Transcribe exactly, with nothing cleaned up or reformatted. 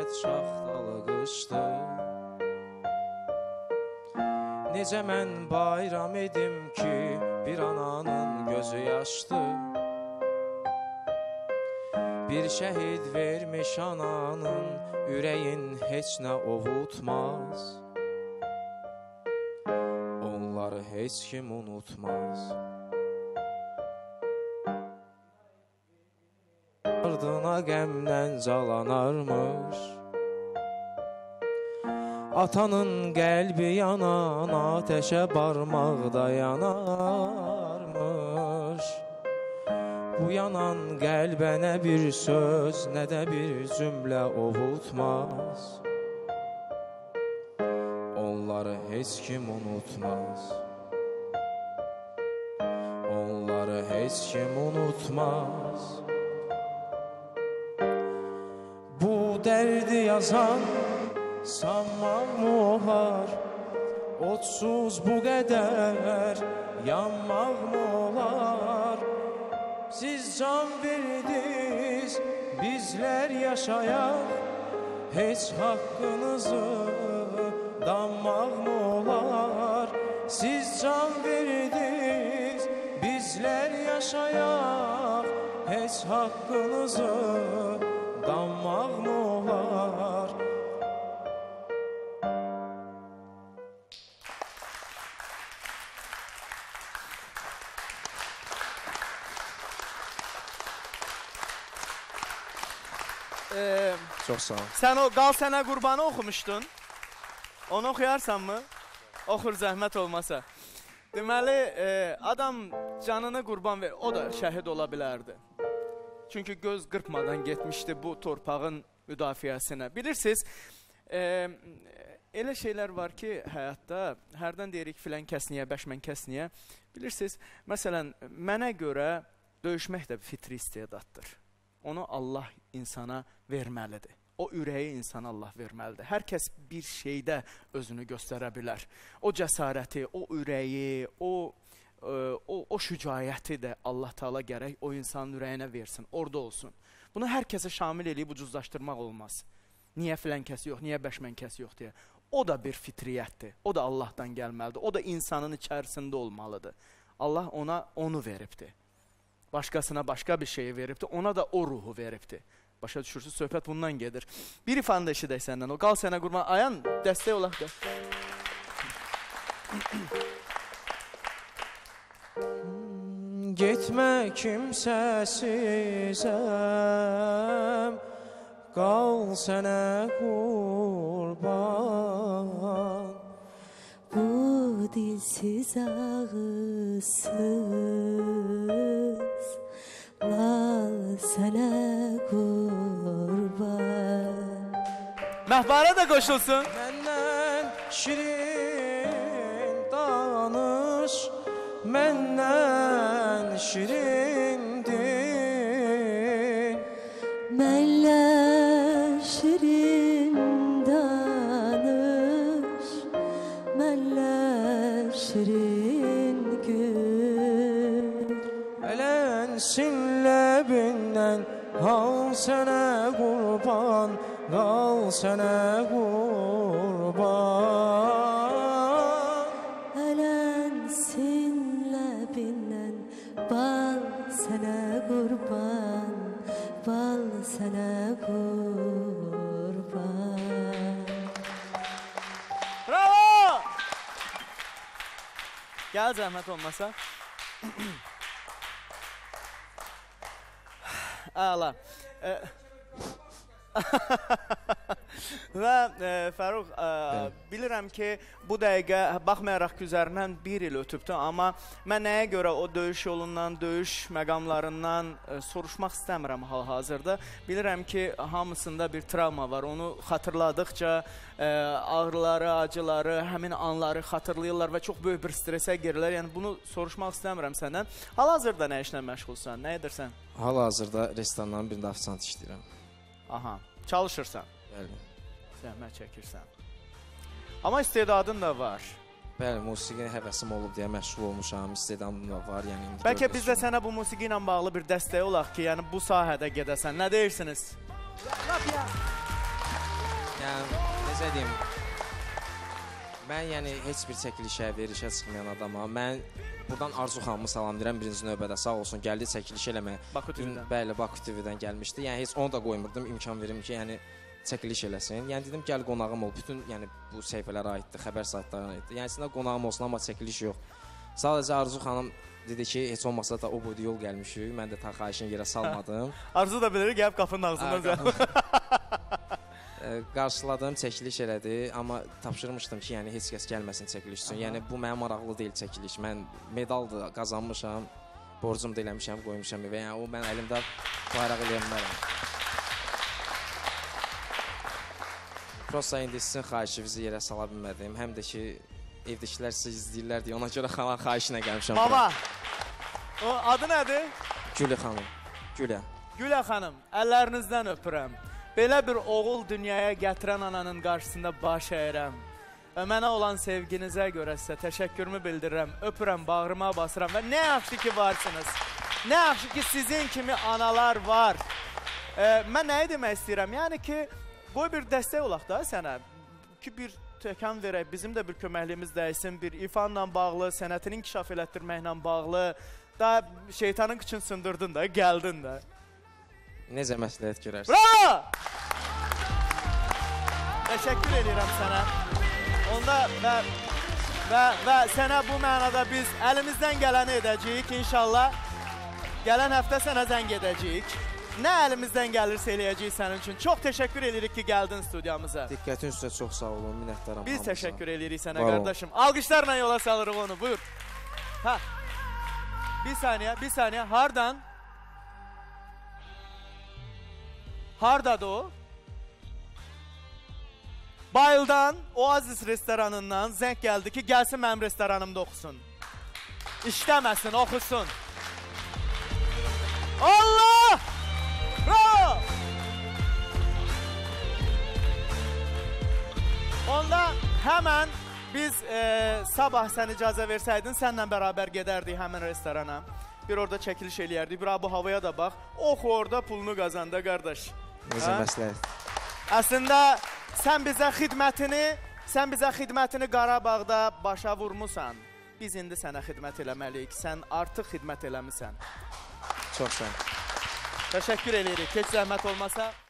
həsrət şaxtalı qışdı. Necə mən bayram edim ki, bir ananın gözü yaşdı. Bir şəhid vermiş ananın, ürəyin heç nə ovutmaz. Onları heç kim unutmaz. Ardına qəmdən calanarmış. Atanın qəlbi yanan, ateşə barmaqda yanarmış. Bu yanan qəlbə nə bir söz, nə də bir cümlə ovutmaz. Onları heç kim unutmaz. Onları heç kim unutmaz. Bu dərdi yazan sanmaq mı olar? Otsuz bu qədər yanmaq mı olar? Siz can verdiniz, bizlər yaşayaq. Heç haqqınızı danmaq mı olar? Siz can verdiniz, bizlər yaşayaq. Heç haqqınızı danmaq mı olar? Ee, Çox sağ ol. Sən o Qal Sənə Qurbanı oxumuşdun. Onu oxuyarsan mı? Oxur zəhmət olmasa. Deməli, e, adam canını qurban ver, o da şəhid ola bilərdi. Çünki göz qırpmadan getmişdi bu torpağın müdafiəsinə. Bilirsiniz, e, elə şeylər var ki, həyatda hərdən deyirik filan kəs niyə, bəşmən kəs niyə. Bilirsiniz, məsələn, mənə görə döyüşmək də fitri istedaddır. Onu Allah insana verməlidir. O ürəyi insana Allah verməlidir. Hər kəs bir şeydə özünü göstərə bilər. O cəsarəti, o ürəyi, o, o, o şücayəti də Allah Taala gərək o insanın ürəyinə versin, orada olsun. Bunu hər kəsə şamil eləyib ucuzlaşdırmaq olmaz. Niyə filan kəs yox, niyə bəşmən kəs yox deyə. O da bir fitriyyətdir. O da Allahdan gəlməlidir. O da insanın içərisində olmalıdır. Allah ona onu veribdir. Başqasına başqa bir şeyi veribdir, ona da o ruhu veribdir. Başa düşürsünüz, söhbət bundan gedir. Bir ifanda eşidək səndən, o Qal Sənə Qurban, Ayan dəstək olaq da. Getmə kimsəsizəm, qal sənə qurban. Bu dilsiz ağızsız, lal sənə qurban. Məhbara da qoşulsun. Məndən şirin danış, məndən şirindin. Mənlə şirin danış, mənlə şirin gül. Ələnsin ləbindən, qal sənə qurban, qal sənə qurban. Ələnsin ləbindən, bal sənə qurban, bal sənə qurban. Bravo! Gəl zəhmət olmasa. Əla. E Və e, Fəruq, e, bilirəm ki, bu dəqiqə baxmayaraq ki, üzərindən bir il ötübdür, amma mən nəyə görə o döyüş yolundan, döyüş məqamlarından e, soruşmaq istəmirəm hal-hazırda. Bilirəm ki, hamısında bir travma var, onu xatırladıqca e, ağrıları, acıları, həmin anları xatırlayırlar və çox böyük bir stresə girirlər. Yəni bunu soruşmaq istəmirəm səndən. Hal-hazırda nə işlə məşğulsan, nə edirsən? Hal-hazırda restoranların birində ofisant işləyirəm. Aha, çalışırsan. Bəli. Zəhmət çəkirsən. Amma istedadın da var. Bəli, musiqi həvəsim olub deyə məşğul olmuşam, istedadım da var. Yəni indi bəlkə biz də sənə bu musiqi ilə bağlı bir dəstək olaq ki, yəni bu sahədə gedəsən. Nə deyirsiniz? Yəni, necə deyim, mən yəni heç bir çəkilişə, verişə çıxmayan adama, mən buradan Arzu xanımı salamlayıram birinci növbədə, sağ olsun, gəldi çəkiliş eləməyə. Baku T V-dən. Bəli, Baku T V-dən gəlmişdi. Yəni, heç onu da qoymurdum, imkan verim ki, yəni, çəkiliş eləsin. Yəni, dedim, gəl qonağım ol. Bütün, yəni, bu səhifələrə aiddir, xəbər saytlarına aiddir. Yəni, sizin qonağım olsun, amma çəkiliş yox. Sadəcə Arzu xanım dedi ki, heç olmasa da o boyda yol gəlmişik. Mən də ta xahişini yerə salmadım. Arzu da bilir, gəlib qapının ağzından zəl. Qarşıladım, çəkiliş elədi, amma tapşırmışdım ki, yəni heç kəs gəlməsin çəkiliş üçün. Yəni bu mənim maraqlı deyil çəkiliş. Mən medal da qazanmışam, borcum da eləmişəm, qoymuşam evə. Yəni o mən əlimdə bayraq eləyə bilmərəm. Prosta indi sizin xahişinizi yerə sala bilmədim. Həm də ki, evdəkilər sizi izləyirlər deyə ona görə xalan xahişinə gəlmişəm. Mama, o adı nədir? Gülə xanım, Gülə. Gülə xanım, əllərinizdən öpürəm. Belə bir oğul dünyaya gətirən ananın qarşısında baş əyirəm. Və mənə olan sevginizə görə sizə təşəkkürümü bildirirəm. Öpürəm, bağrıma basıram və nə yaxşı ki varsınız. Nə yaxşı ki sizin kimi analar var. Ee, mən nəyi demək istəyirəm? Yəni ki, qoy bir dəstək olaq da sənə. Ki bir təkan verək, bizim də bir köməkliyimiz dəysin. Bir ifanla bağlı, sənətini inkişaf elətdirməklə bağlı. Da şeytanın kıçını sındırdın da, gəldin də. Necə məsləhət görərsən? Bravo! Təşəkkür edirəm sənə. Onda və, və, və sənə bu mənada biz əlimizdən gələni edəcəyik inşallah. Gələn həftə sənə zəng edəcəyik. Nə əlimizdən gəlirsə eləyəcəyik sənin üçün. Çox təşəkkür edirik ki, gəldin studiyamıza. Diqqətin üstə çox sağ olun, minnətdaram. Biz təşəkkür edirik sənə, Var ol. qardaşım. Alqışlarla yola salırıq onu, buyur. Ha. Bir saniyə, bir saniyə. Hardan? Hardadır o? Bayıldan, Oasis restoranından zəng gəldi ki, gəlsin mənim restoranımda oxusun. İşləməsin, oxusun. Allah! Bravo! Onda həmən biz e, sabah sən icazə versəydin, sənlə bərabər gedərdik həmin restorana. Bir orada çəkiliş eləyərdik, bir bu havaya da bax. Oxu orada pulunu qazanda, qardaş. Necə məsləhət? Əslində, sən bizə xidmətini, sən bizə xidmətini Qarabağda başa vurmusan. Biz indi sənə xidmət eləməliyik. Sən artıq xidmət eləmisən. Çox sağ ol. Təşəkkür edirik. Heç zəhmət olmasa.